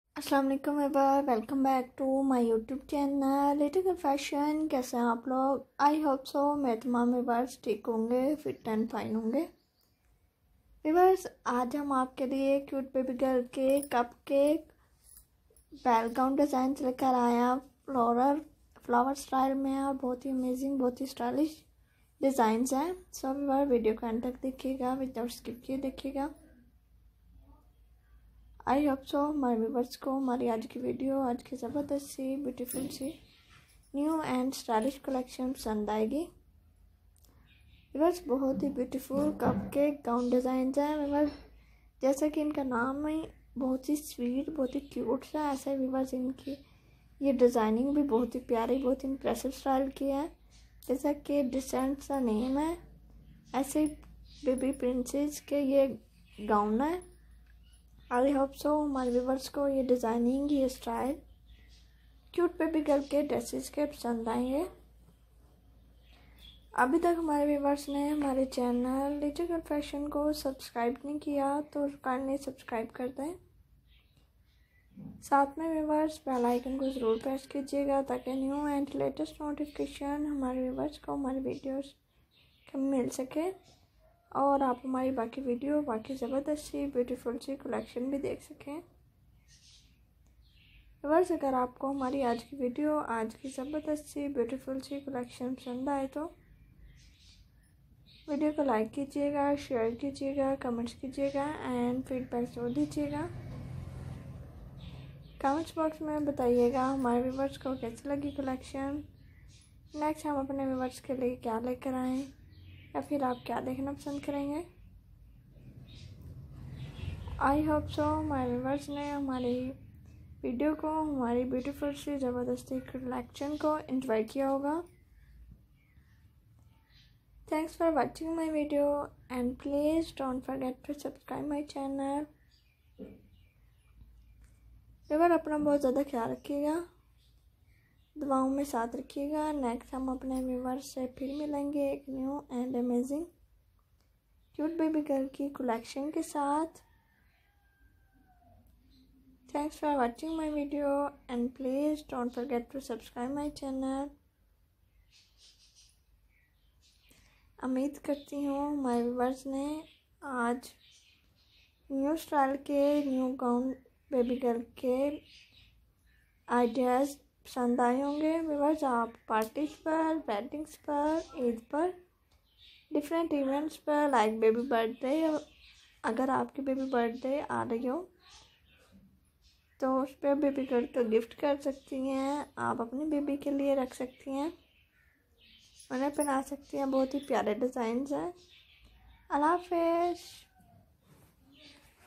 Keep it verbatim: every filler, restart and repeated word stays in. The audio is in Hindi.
अस्सलाम वालेकुम ever welcome back to my YouTube channel little fashion. कैसे हैं आप लोग? आई होप सो मेरे तमाम व्यूअर्स ठीक होंगे, फिट एंड फाइन होंगे। व्यूअर्स, आज हम आपके लिए क्यूट बेबी गर्ल के कप केक बैकग्राउंड डिज़ाइन लेकर आए हैं। फ्लोरल फ्लावर स्टाइल में और बहुत ही अमेजिंग, बहुत ही स्टाइलिश डिज़ाइंस हैं। सो व्यूअर, वीडियो को एंड तक देखिएगा, विदाउट स्किप किए देखिएगा। आई होप सो हमारे व्यूवर्स को हमारी आज की वीडियो, आज की ज़बरदस्त सी ब्यूटीफुल सी न्यू एंड स्टाइलिश कलेक्शन पसंद आएगी। व्यूवर्स, बहुत ही ब्यूटीफुल कप के गाउन डिज़ाइन हैं। व्यूवर्स, जैसा कि इनका नाम है, बहुत ही स्वीट, बहुत ही क्यूट सा ऐसा। व्यूवर्स, इनकी ये डिज़ाइनिंग भी बहुत ही प्यारी, बहुत ही इम्प्रेसिव स्टाइल की है। जैसा कि डिसेंट सा नेम है, ऐसे बेबी प्रिंसेस के ये गाउन है। आई होप सो हमारे व्यूवर्स को ये डिज़ाइनिंग, ये स्टाइल क्यूट बेबी गर्ल के ड्रेसेस के पसंद आएंगे। अभी तक हमारे व्यूवर्स ने हमारे चैनल लिटिल गर्ल फैशन को सब्सक्राइब नहीं किया तो काइंडली सब्सक्राइब कर दें। साथ में व्यूवर्स बेल आइकन को ज़रूर प्रेस कीजिएगा ताकि न्यू एंड लेटेस्ट नोटिफिकेशन हमारे व्यूवर्स को हमारी वीडियोस का मिल सके और आप हमारी बाकी वीडियो, बाकी ज़बरदस्त सी ब्यूटीफुल सी कलेक्शन भी देख सकें। व्यूअर्स, अगर आपको हमारी आज की वीडियो, आज की ज़बरदस्त सी ब्यूटीफुल सी कलेक्शन पसंद आए तो वीडियो को लाइक कीजिएगा, शेयर कीजिएगा, कमेंट्स कीजिएगा एंड फीडबैक जरूर दीजिएगा। कमेंट्स बॉक्स में बताइएगा हमारे व्यूअर्स को कैसी लगी कलेक्शन। नेक्स्ट हम अपने व्यूअर्स के लिए क्या लेकर आएँ या फिर आप क्या देखना पसंद करेंगे। आई होप सो हमारे व्यूअर्स ने हमारी वीडियो को, हमारी ब्यूटीफुल सी ज़बरदस्ती कलेक्शन को एंजॉय किया होगा। Thanks for watching my video and please don't forget to subscribe my channel. Viewer, अपना बहुत ज़्यादा ख्याल रखिएगा, दुआओं में साथ रखिएगा। नेक्स्ट हम अपने व्यूवर्स से फिर मिलेंगे एक new and amazing cute baby girl की कलेक्शन के साथ। Thanks for watching my video and please don't forget to subscribe my channel. उम्मीद करती हूँ हमारे व्यूवर्स ने आज न्यू स्टाइल के, न्यू गाउन बेबी गर्ल के आइडियाज़ पसंद आए होंगे। व्यूअर्स, आप पार्टीज पर, वेडिंग्स पर, ईद पर, डिफरेंट इवेंट्स पर, लाइक बेबी बर्थडे, अगर आपकी बेबी बर्थडे आ रही हो तो उस पर बेबी गर्ल को गिफ्ट कर सकती हैं। आप अपनी बेबी के लिए रख सकती हैं, उन्हें पहना सकती हैं। बहुत ही प्यारे डिज़ाइंस हैं। अल्लाह हाफ़िज़।